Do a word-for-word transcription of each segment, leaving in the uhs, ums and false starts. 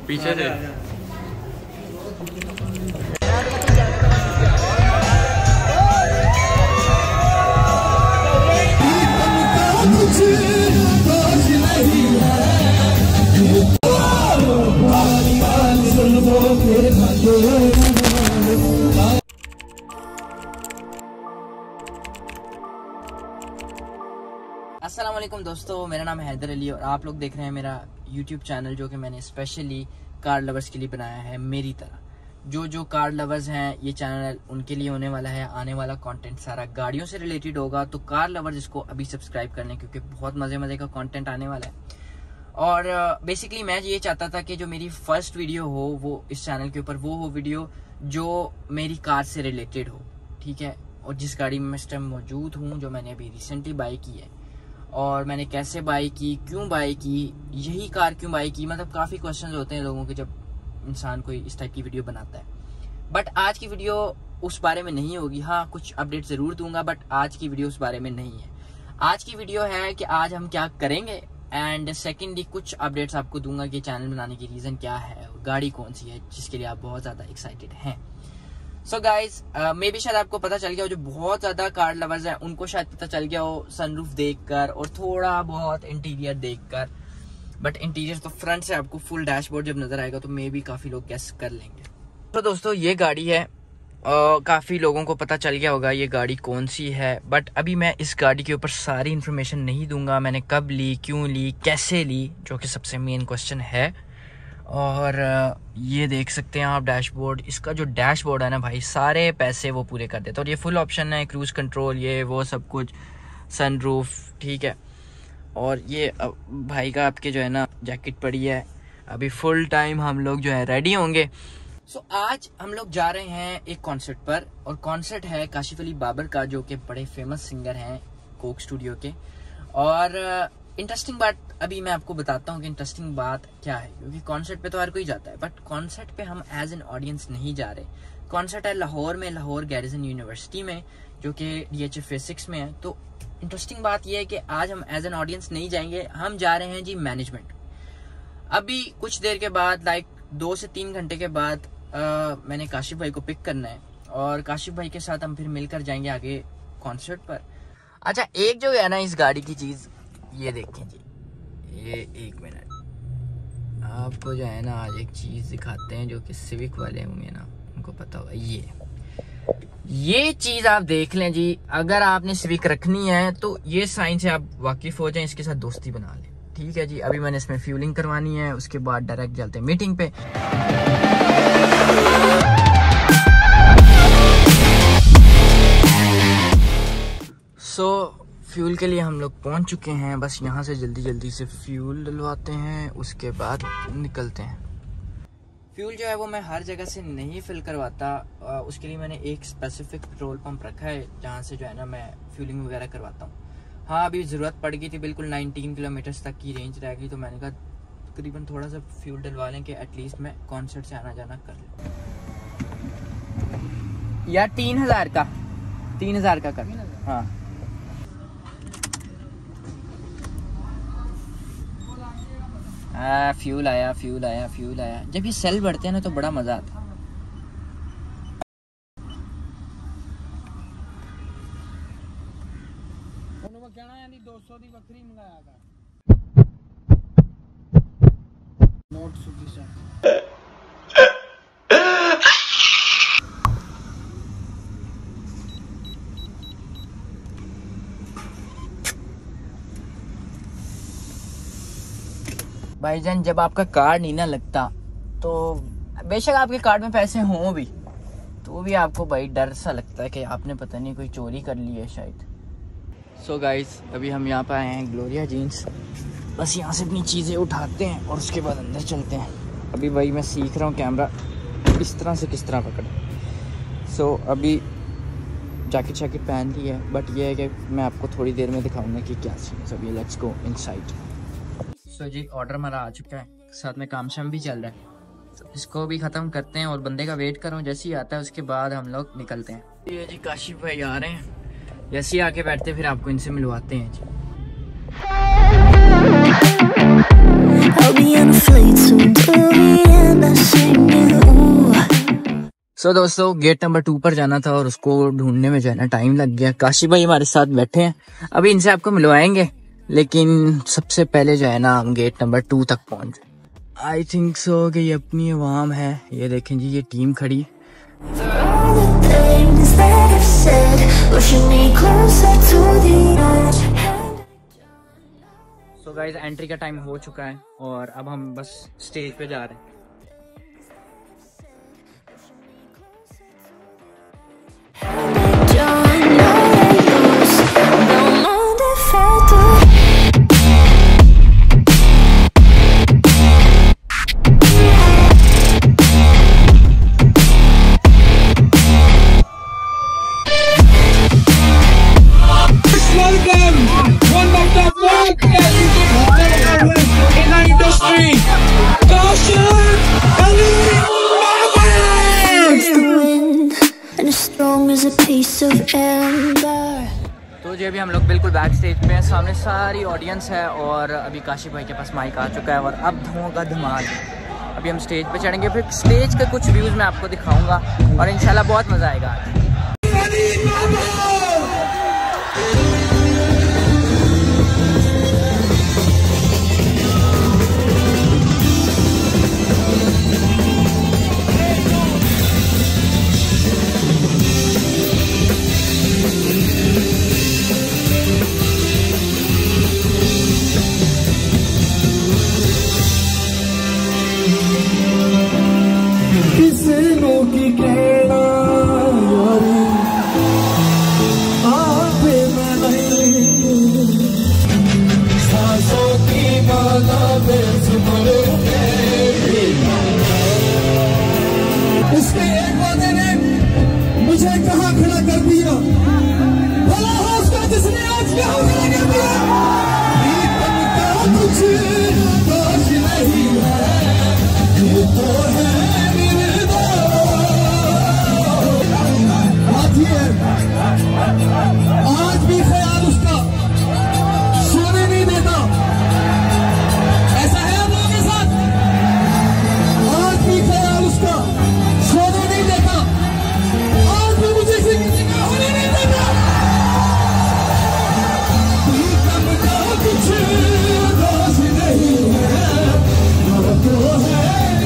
पीछे से। अस्सलाम वालेकुम दोस्तों, मेरा नाम है हैदर अली और आप लोग देख रहे हैं मेरा यूट्यूब चैनल जो कि मैंने स्पेशली कार लवर्स के लिए बनाया है। मेरी तरह जो जो कार लवर्स हैं ये चैनल उनके लिए होने वाला है। आने वाला कंटेंट सारा गाड़ियों से रिलेटेड होगा, तो कार लवर्स इसको अभी सब्सक्राइब कर लें क्योंकि बहुत मज़े मज़े का कंटेंट आने वाला है। और बेसिकली uh, मैं ये चाहता था कि जो मेरी फर्स्ट वीडियो हो वो इस चैनल के ऊपर वो हो वीडियो जो मेरी कार से रिलेटेड हो, ठीक है। और जिस गाड़ी में मैं इस टाइम मौजूद हूँ, जो मैंने अभी रिसेंटली बाई की है, और मैंने कैसे बाई की, क्यों बाई की, यही कार क्यों बाई की, मतलब काफ़ी क्वेश्चंस होते हैं लोगों के जब इंसान कोई इस टाइप की वीडियो बनाता है। बट आज की वीडियो उस बारे में नहीं होगी। हाँ, कुछ अपडेट ज़रूर दूंगा, बट आज की वीडियो उस बारे में नहीं है। आज की वीडियो है कि आज हम क्या करेंगे, एंड सेकेंडली कुछ अपडेट्स आपको दूंगा कि चैनल बनाने की रीज़न क्या है, गाड़ी कौन सी है जिसके लिए आप बहुत ज़्यादा एक्साइटेड हैं। सो गाइज, मे भी शायद आपको पता चल गया हो, जो बहुत ज्यादा कार लवर्स हैं उनको शायद पता चल गया हो सनरूफ देखकर और थोड़ा बहुत इंटीरियर देखकर। बट इंटीरियर तो फ्रंट से आपको फुल डैशबोर्ड जब नजर आएगा तो मे भी काफी लोग गेस कर लेंगे। तो दोस्तों ये गाड़ी है, uh, काफी लोगों को पता चल गया होगा ये गाड़ी कौन सी है। बट अभी मैं इस गाड़ी के ऊपर सारी इन्फॉर्मेशन नहीं दूंगा, मैंने कब ली, क्यों ली, कैसे ली, जो कि सबसे मेन क्वेश्चन है। और ये देख सकते हैं आप डैशबोर्ड, इसका जो डैशबोर्ड है ना भाई, सारे पैसे वो पूरे कर देता है। और ये फुल ऑप्शन है, क्रूज कंट्रोल, ये वो सब कुछ, सनरूफ, ठीक है। और ये भाई का आपके जो है ना जैकेट पड़ी है। अभी फुल टाइम हम लोग जो है रेडी होंगे। सो so, आज हम लोग जा रहे हैं एक कॉन्सर्ट पर, और कॉन्सर्ट है काशिफ अली बाबर का, जो कि बड़े फेमस सिंगर हैं कोक स्टूडियो के। और इंटरेस्टिंग बात अभी मैं आपको बताता हूँ कि इंटरेस्टिंग बात क्या है, क्योंकि कॉन्सर्ट पे तो हर कोई जाता है, बट कॉन्सर्ट पे हम एज एन ऑडियंस नहीं जा रहे। कॉन्सर्ट है लाहौर में, लाहौर गैरिसन यूनिवर्सिटी में, जो कि डी एच एफ सिक्स में है। तो इंटरेस्टिंग बात यह है कि आज हम एज एन ऑडियंस नहीं जाएंगे, हम जा रहे हैं जी मैनेजमेंट। अभी कुछ देर के बाद, लाइक दो से तीन घंटे के बाद, आ, मैंने काशिफ भाई को पिक करना है और काशिफ भाई के साथ हम फिर मिलकर जाएंगे आगे कॉन्सर्ट पर। अच्छा, एक जो है ना इस गाड़ी की चीज, ये देखें जी, ये एक मिनट आपको जो है ना आज एक चीज दिखाते हैं जो कि सिविक वाले होंगे ना उनको पता होगा। ये ये चीज आप देख लें जी, अगर आपने सिविक रखनी है तो ये साइन से आप वाकिफ हो जाएं, इसके साथ दोस्ती बना लें, ठीक है जी। अभी मैंने इसमें फ्यूलिंग करवानी है, उसके बाद डायरेक्ट चलते हैं मीटिंग पे। सो so, फ्यूल के लिए हम लोग पहुंच चुके हैं, बस यहाँ से जल्दी जल्दी से फ्यूल डलवाते हैं, उसके बाद निकलते हैं। फ्यूल जो है वो मैं हर जगह से नहीं फिल करवाता, उसके लिए मैंने एक स्पेसिफिक पेट्रोल पंप रखा है जहाँ से जो है ना मैं फ्यूलिंग वगैरह करवाता हूँ। हाँ, अभी ज़रूरत पड़ गई थी, बिल्कुल नाइनटीन किलोमीटर्स तक की रेंज रह गई, तो मैंने कहा तकरीबन थोड़ा सा फ्यूल डलवा लें कि एटलीस्ट मैं कॉन्सर्ट से आना जाना कर लूँ। या तीन हज़ार का तीन हज़ार का कर, हाँ। आ, फ्यूल आया फ्यूल आया फ्यूल आया। जब ये सेल बढ़ते हैं ना तो बड़ा मजा आता है। भाईजान, जब आपका कार्ड नहीं ना लगता तो बेशक आपके कार्ड में पैसे हों भी तो भी आपको भाई डर सा लगता है कि आपने पता नहीं कोई चोरी कर ली है शायद। सो so गाइस, अभी हम यहाँ पे आए हैं ग्लोरिया जीन्स, बस यहाँ से अपनी चीज़ें उठाते हैं और उसके बाद अंदर चलते हैं। अभी भाई मैं सीख रहा हूँ कैमरा इस तरह से किस तरह पकड़े। सो so, अभी जैकेट शैकेट पहन ली है, बट ये है कि मैं आपको थोड़ी देर में दिखाऊंगा कि क्या चीज़। अभी लेट्स गो इनसाइड। सो जी, ऑर्डर हमारा आ चुका है, साथ में काम शाम भी चल रहा है, तो इसको भी ख़त्म करते हैं और बंदे का वेट करो, जैसे ही आता है उसके बाद हम लोग निकलते हैं। ये जी काशिफ भाई आ रहे हैं, जैसे ही आके बैठते फिर आपको इनसे मिलवाते हैं जी। I'll be on a flight soon to so so, दोस्तों गेट नंबर टू पर जाना था और उसको ढूंढने में जो है ना टाइम लग गया। काशी भाई हमारे साथ बैठे हैं, अभी इनसे आपको मिलवाएंगे, लेकिन सबसे पहले जो है ना हम गेट नंबर टू तक पहुंच। आई थिंक सो कि ये अपनी आवाम है, ये देखें जी ये टीम खड़ी। सो गाइस एंट्री का टाइम हो चुका है और अब हम बस स्टेज पे जा रहे हैं। तो जी अभी हम लोग बिल्कुल बैक स्टेज पे हैं, सामने सारी ऑडियंस है और अभी काशी भाई के पास माइक आ चुका है और अब धुआं का धमाल। अभी हम स्टेज पे चढ़ेंगे, फिर स्टेज के कुछ व्यूज़ मैं आपको दिखाऊंगा और इंशाल्लाह बहुत मज़ा आएगा। मुझे कहाँ खड़ा कर दिया, भला हो उसका जिसने आज कहाँ खड़ा कर दिया। कुछ दोष नहीं है, ये तो है आज भी ख्याल उसका सोने नहीं देता। ऐसा है आप लोगों के साथ, आज भी ख्याल उसका सोने नहीं देता, आज भी मुझे किसी का होने नहीं देता। कुछ दोष नहीं है, तो है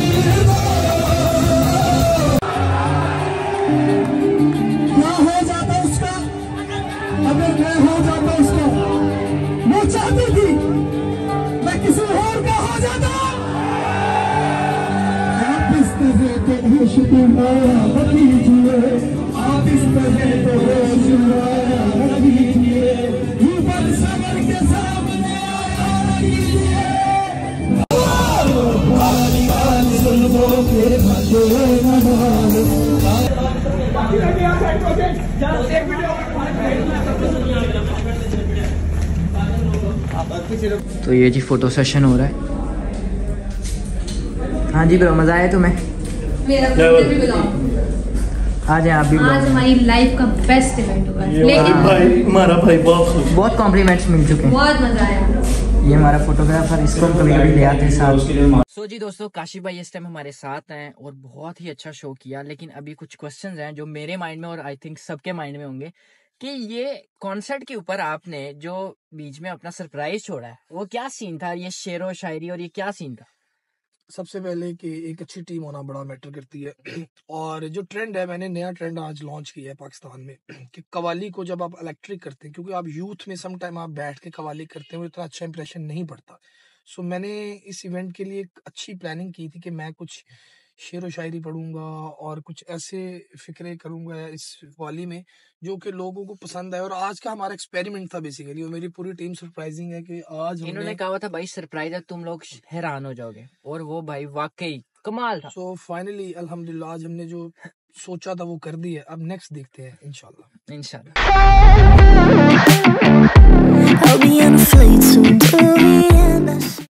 क्या हो जाता उसका अगर मैं हो जाता उसका। वो चाहती थी मैं किसी और का हो जाता। आप इस तरह तो होश उड़ाया कीजिए, आप इस तरह तो होश उड़ाया कीजिए, ऊपर सबर के सामने आया कीजिए। तो ये जी फोटो सेशन हो रहा है। हाँ जी ब्रो, मजा आया तुम्हें? आज आप भी आज हमारी लाइफ का बेस्ट इवेंट हुआ है, लेकिन भाई हमारा भाई बहुत खुश, बहुत कॉम्प्लीमेंट्स मिल चुके हैं, बहुत मजा आया। ये हमारा फोटोग्राफर, इसको हम कभी कभी ले आते हैं साथ। सो जी दोस्तों, काशी भाई इस टाइम हमारे साथ हैं और बहुत ही अच्छा शो किया, लेकिन अभी कुछ क्वेश्चंस हैं जो मेरे माइंड में और आई थिंक सबके माइंड में होंगे कि ये कॉन्सर्ट के ऊपर आपने जो बीच में अपना सरप्राइज छोड़ा है वो क्या सीन था, ये शेर व शायरी और ये क्या सीन था? सबसे पहले कि एक अच्छी टीम होना बड़ा मैटर करती है। और जो ट्रेंड है, मैंने नया ट्रेंड आज लॉन्च किया है पाकिस्तान में कि कवाली को जब आप इलेक्ट्रिक करते हैं, क्योंकि आप यूथ में सम टाइम आप बैठ के कवाली करते हैं, वो इतना अच्छा इंप्रेशन नहीं पड़ता। सो मैंने इस इवेंट के लिए एक अच्छी प्लानिंग की थी कि मैं कुछ शेर व शायरी पढ़ूंगा और कुछ ऐसे फिक्रे करूंगा इस वाली में जो कि लोगों को पसंद आए। और आज का हमारा एक्सपेरिमेंट था बेसिकली, और मेरी पूरी टीम सरप्राइजिंग है कि आज इन्होंने कहा था भाई सरप्राइज है, तुम लोग हैरान हो जाओगे, और वो भाई वाकई कमाल था। सो फाइनली अल्हम्दुलिल्लाह आज हमने जो सोचा था वो कर दिया। अब नेक्स्ट देखते हैं इंशाल्लाह इंशाल्लाह।